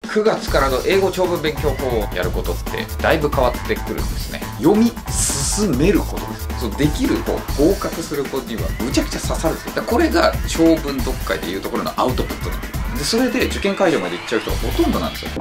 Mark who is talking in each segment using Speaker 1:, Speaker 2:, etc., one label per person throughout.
Speaker 1: 9月からの英語長文勉強法をやることってだいぶ変わってくるんですね。読み進めることです。そうできる子、合格する子にはむちゃくちゃ刺さるんですよ。だからこれが長文読解でいうところのアウトプットなんです。でそれで受験会場まで行っちゃう人がほとんどなんですよ。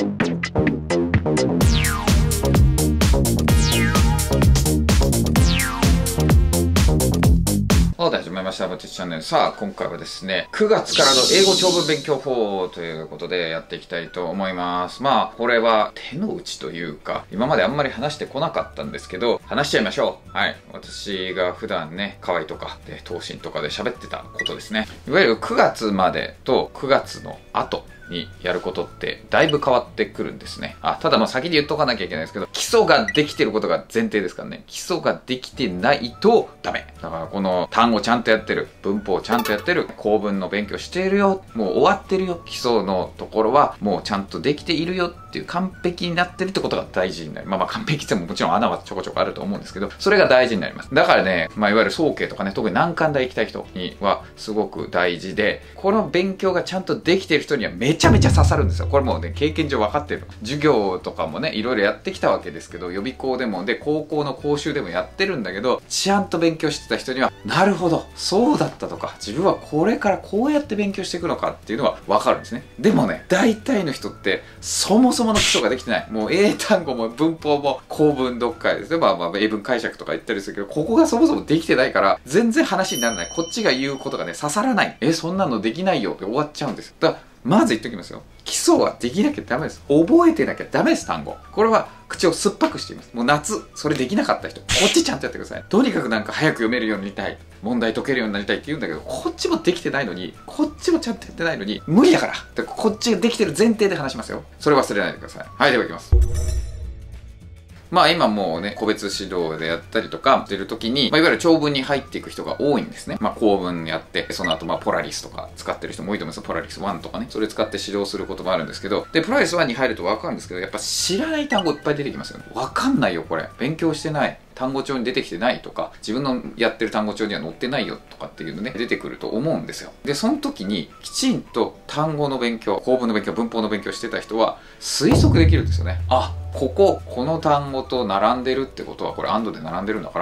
Speaker 1: 始めました。ぼてちチャンネル。さあ、今回はですね、9月からの英語長文勉強法ということでやっていきたいと思います。まあ、これは手の内というか、今まであんまり話してこなかったんですけど、話しちゃいましょう。はい。私が普段ね、河合とかで、東進とかで喋ってたことですね。いわゆる9月までと9月の後にやることってだいぶ変わってくるんですね。ただ先に言っとかなきゃいけないですけど、基礎ができてることが前提ですからね。基礎ができてないとダメ。だからこの単語ちゃんとやってる、文法ちゃんとやってる、構文の勉強しているよ、もう終わってるよ、基礎のところはもうちゃんとできているよっていう完璧になってるってことが大事になる。完璧ってももちろん穴はちょこちょこあると思うんですけど、それが大事になります。だからね、いわゆる早慶とかね、特に難関大行きたい人にはすごく大事で、この勉強がちゃんとできている人にはめちゃめちゃ刺さるんですよ。これもうね、経験上分かってる。授業とかもね、いろいろやってきたわけですけど、予備校でも、高校の講習でもやってるんだけど、ちゃんと勉強してた人には、なるほど、そうだったとか、自分はこれからこうやって勉強していくのかっていうのは分かるんですね。でもね、大体の人って、そもそもの基礎ができてない。もう英単語も文法も構文読解ですね。英文解釈とか言ったりするけど、ここがそもそもできてないから、全然話にならない。こっちが言うことがね、刺さらない。そんなのできないよって終わっちゃうんですよ。だからまず言っときますよ。基礎はできなきゃダメです。覚えてなきゃダメです、単語。これは口を酸っぱくしています。もう夏、それできなかった人、こっちちゃんとやってください。とにかく早く読めるようになりたい。問題解けるようになりたいって言うんだけど、こっちもできてないのに、こっちもちゃんとやってないのに、無理だから。こっちができてる前提で話しますよ。それ忘れないでください。はい、ではいきます。今もうね、個別指導でやったりとかしてるときに、いわゆる長文に入っていく人が多いんですね。構文やって、その後ポラリスとか使ってる人も多いと思います。ポラリス1とかね。それ使って指導することもあるんですけど、で、ポラリス1に入るとわかるんですけど、やっぱ知らない単語いっぱい出てきますよね。わかんないよ、これ。勉強してない。単語帳に出てきてないとか、自分のやってる単語帳には載ってないよとかっていうのね、出てくると思うんですよ。で、その時にきちんと単語の勉強、構文の勉強、文法の勉強してた人は推測できるんですよね。この単語と並んでるってことは、これ&で並んでるんだから、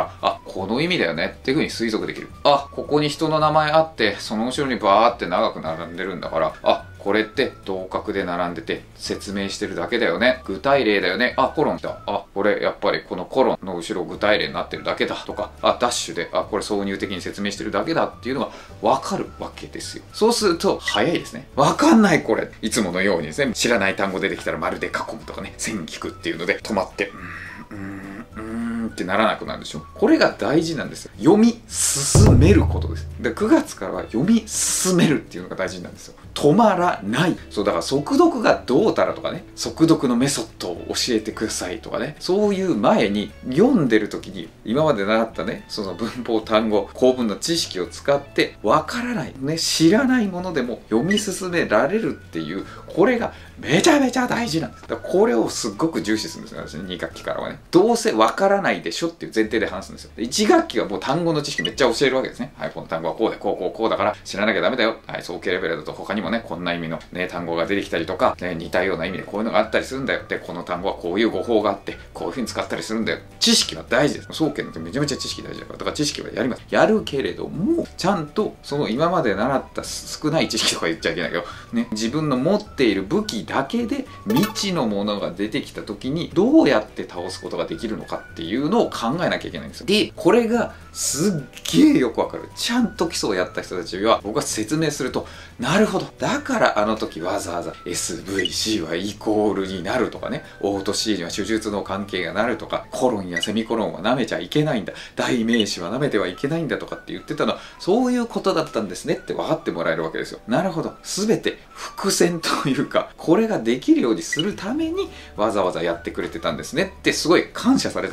Speaker 1: この意味だよねっていうふうに推測できる。ここに人の名前あって、その後ろにバーって長く並んでるんだから、これって同格で並んでて説明してるだけだよね。具体例だよね。コロンだ。これやっぱりこのコロンの後ろ具体例になってるだけだとか、ダッシュで、これ挿入的に説明してるだけだっていうのがわかるわけですよ。そうすると早いですね。わかんないこれ。いつものようにですね、知らない単語出てきたら丸で囲むとかね、線引くっていうので止まって、ってならなくなるでしょ。これが大事なんですよ。読み進めることです。で、9月からは読み進めるっていうのが大事なんですよ。止まらない。だから速読がどうたらとかね、速読のメソッドを教えてくださいとかね、そういう前に読んでる時に今まで習ったね、その文法、単語、構文の知識を使ってわからない、ね、知らないものでも読み進められるっていう、これがめちゃめちゃ大事なんです。だからこれをすっごく重視するんですよ、私2学期からはね。どうせわからないでしょっていう前提で話すんですよ。1学期はもう単語の知識めっちゃ教えるわけですね。この単語はこうで、こうだから知らなきゃダメだよ。早慶レベルだと他にもね、こんな意味のね、単語が出てきたりとか、ね、似たような意味でこういうのがあったりするんだよ。で、この単語はこういう語法があって、こういう風に使ったりするんだよ。知識は大事です。早慶なんてめちゃめちゃ知識大事だから。だから知識はやります。やるけれども、ちゃんとその今まで習った少ない知識とか言っちゃいけないけど、ね、自分の持っている武器だけで未知のものが出てきた時にどうやって倒すことができるのかっていうのを考えなきゃいけないんですよ。で、これがすっげえよくわかる。ちゃんと基礎をやった人たちは僕が説明すると、なるほど。だからあの時わざわざ SVC はイコールになるとかね、O と C には手術の関係がなるとか、コロンやセミコロンは舐めちゃいけないんだ。代名詞は舐めてはいけないんだとかって言ってたのは、そういうことだったんですねって分かってもらえるわけですよ。なるほど。すべて伏線というか、これができるようにするためにわざわざやってくれてたんですねってすごい感謝されたりするわけです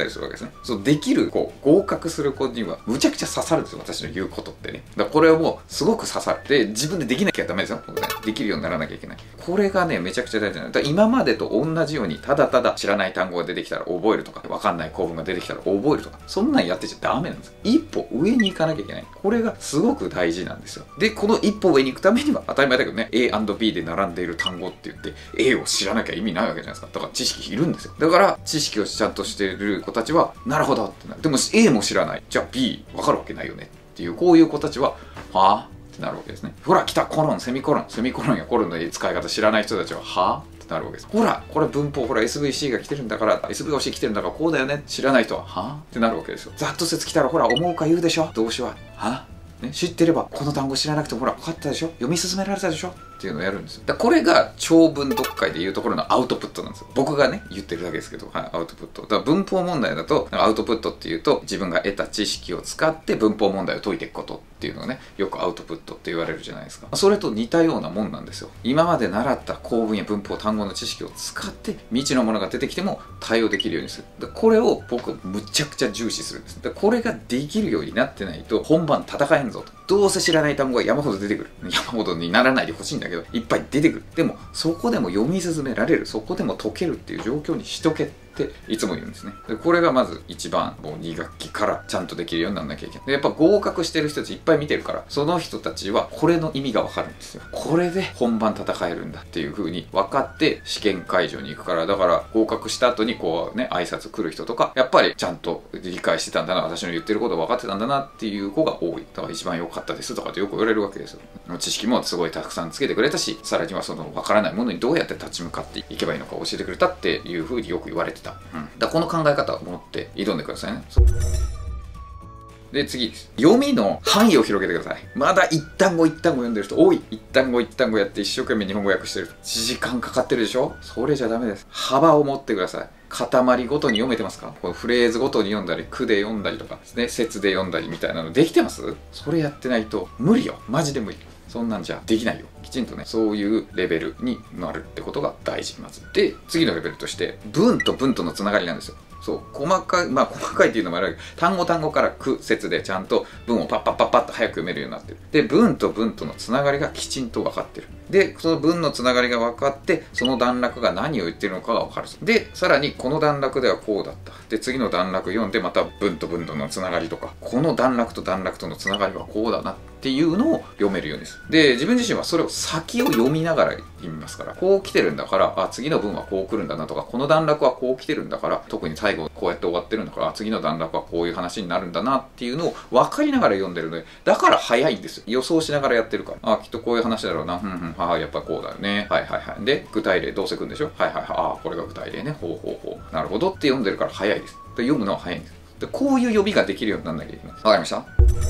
Speaker 1: ね。そう、できる子、合格する子には、むちゃくちゃ刺さるんですよ、私の言うことってね。だからこれはもう、すごく刺さる。で、自分でできなきゃダメですよ、僕ね。できるようにならなきゃいけない。これがね、めちゃくちゃ大事なの。だから今までと同じように、ただただ知らない単語が出てきたら覚えるとか、わかんない構文が出てきたら覚えるとか、そんなんやってちゃダメなんです。一歩上に行かなきゃいけない。これがすごく大事なんですよ。で、この一歩上に行くためには、当たり前だけどね、A&B で並んでいる単語って言って、A を知らなきゃ意味ないわけじゃないですか。だから知識いるんですよ。だから、知識をちゃんとしている子たちは、なるほどってなる。でも A も知らない。じゃあ B わかるわけないよねっていう、こういう子たちは、はぁってなるわけですね。ほら、来た、コロン、セミコロン。セミコロンやコロンの使い方知らない人たちは、はぁってなるわけです。ほら、これ文法、ほら、SVC が来てるんだから、SVC 来てるんだからこうだよね。知らない人は、はぁってなるわけですよ。ざっと説来たら、ほら、思うか言うでしょ。動詞は、はぁね、知ってればこの単語知らなくてもほら分かったでしょ、読み進められたでしょっていうのをやるんですよ。だからこれが長文読解でいうところのアウトプットなんですよ。僕がね言ってるだけですけど、はい、アウトプット。だから文法問題だとアウトプットっていうと、自分が得た知識を使って文法問題を解いていくことっていうのがね、よくアウトプットって言われるじゃないですか。それと似たようなもんなんですよ。今まで習った構文や文法、単語の知識を使って未知のものが出てきても対応できるようにする。だからこれを僕はむちゃくちゃ重視するんです。だからこれができるようになってないと本番戦えんぞと。どうせ知らない単語が山ほど出てくる。山ほどにならないでほしいんだけど、いっぱい出てくる。でも、そこでも読み進められる。そこでも解けるっていう状況にしとけっていつも言うんですね。でこれがまず一番、もう2学期からちゃんとできるようにならなきゃいけない。でやっぱ合格してる人たちいっぱい見てるから、その人たちはこれの意味がわかるんですよ。これで本番戦えるんだっていう風に分かって試験会場に行くから、だから合格した後にこうね、挨拶来る人とか、やっぱりちゃんと理解してたんだな、私の言ってること分かってたんだなっていう子が多い。だから一番良かったですとかってよく言われるわけですよ。知識もすごいたくさんつけてくれたし、さらにはその分からないものにどうやって立ち向かっていけばいいのか教えてくれたっていう風によく言われてた。だからこの考え方を持って挑んでくださいね。で、次です。読みの範囲を広げてください。まだ一単語一単語読んでる人多い。一単語一単語やって一生懸命日本語訳してる。1時間かかってるでしょ。それじゃダメです。幅を持ってください。塊ごとに読めてますか？このフレーズごとに読んだり、句で読んだりとかですね、節で読んだりみたいなのできてます？それやってないと無理よ。マジで無理。そんなんじゃできないよ。きちんとね、そういうレベルになるってことが大事、まず。で、次のレベルとして、文と文とのつながりなんですよ。そう、細かい、細かいっていうのもあるけど、単語単語から句、節でちゃんと文をパッパッパッパッと早く読めるようになってる。で、文と文とのつながりがきちんと分かってる。で、その文のつながりが分かって、その段落が何を言ってるのかが分かる。で、さらにこの段落ではこうだった。で、次の段落読んで、また文と文とのつながりとか、この段落と段落とのつながりはこうだなっていうのを読めるようにする。で、自分自身はそれを先を読みながら読みますから、こう来てるんだから、あ、次の文はこう来るんだなとか、この段落はこう来てるんだから、特に最後こうやって終わってるんだから、次の段落はこういう話になるんだなっていうのを分かりながら読んでるので、だから早いんですよ。予想しながらやってるから。あ、きっとこういう話だろうな。はい、やっぱこうだよね。はいはいはい。で、具体例どうせくんでしょ。はいはいはい。あ、これが具体例ね。ほうほうほう。なるほどって読んでるから早いです。で、読むのは早いんです。で、こういう読みができるようにならなきゃいけない。わかりました？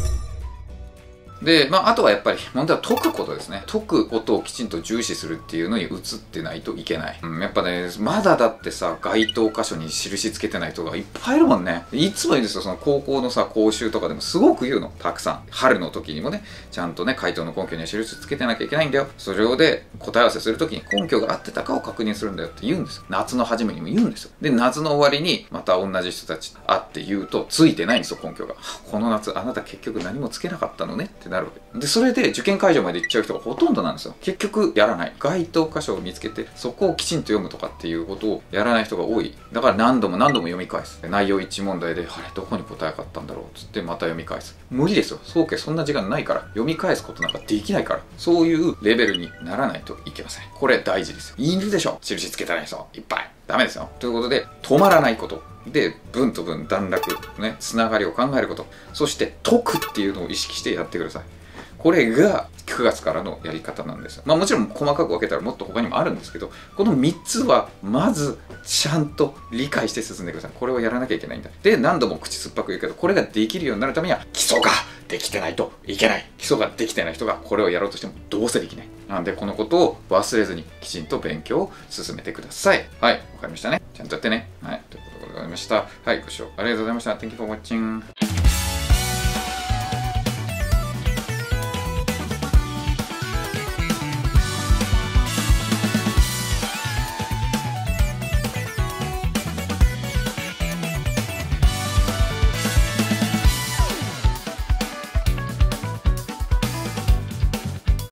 Speaker 1: で、あとはやっぱり問題は解くことですね。解くことをきちんと重視するっていうのに移ってないといけない。やっぱね、まだだってさ、該当箇所に印つけてない人がいっぱいいるもんね。いつも言うんですよ、その高校のさ、講習とかでもすごく言うの。たくさん。春の時にもね、ちゃんとね、回答の根拠には印つけてなきゃいけないんだよ。それで答え合わせする時に根拠が合ってたかを確認するんだよって言うんですよ。夏の初めにも言うんですよ。で、夏の終わりにまた同じ人たち会って言うと、ついてないんですよ、根拠が。この夏、あなた結局何もつけなかったのねってなるわけ。で、それで受験会場まで行っちゃう人がほとんどなんですよ。結局やらない。該当箇所を見つけて、そこをきちんと読むとかっていうことをやらない人が多い。だから何度も何度も読み返す。内容一致問題で、あれ、どこに答えがあったんだろうっつってまた読み返す。無理ですよ。早慶そんな時間ないから。読み返すことなんかできないから。そういうレベルにならないといけません。これ大事ですよ。いるでしょ。印つけてない人。いっぱい。ダメですよ。ということで、止まらないこと。で、文と文、段落、ね、つながりを考えること。そして、解くっていうのを意識してやってください。これが9月からのやり方なんですよ。もちろん細かく分けたらもっと他にもあるんですけど、この3つはまずちゃんと理解して進んでください。これをやらなきゃいけないんだ。で、何度も口酸っぱく言うけど、これができるようになるためには基礎ができてないといけない。基礎ができてない人がこれをやろうとしてもどうせできない。なので、このことを忘れずにきちんと勉強を進めてください。はい、わかりましたね。ちゃんとやってね。はい、ということでございました。はい、ご視聴ありがとうございました。Thank you for watching.